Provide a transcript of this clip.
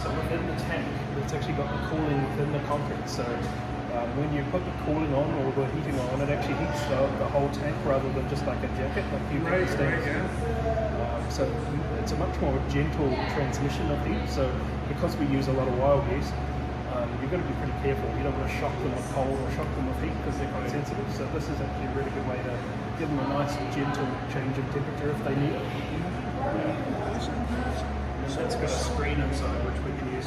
So within the tank, it's actually got the cooling within the concrete. So when you put the cooling on or the heating on, it actually heats the whole tank rather than just like a jacket like you can stand. So it's a much more gentle transmission of heat. So because we use a lot of wild geese, you've got to be pretty careful. You don't want to shock them with cold or shock them with heat because they're quite sensitive. So this is actually a really good way to give them a nice gentle change of temperature if they need it. And that's got a screen inside which we can use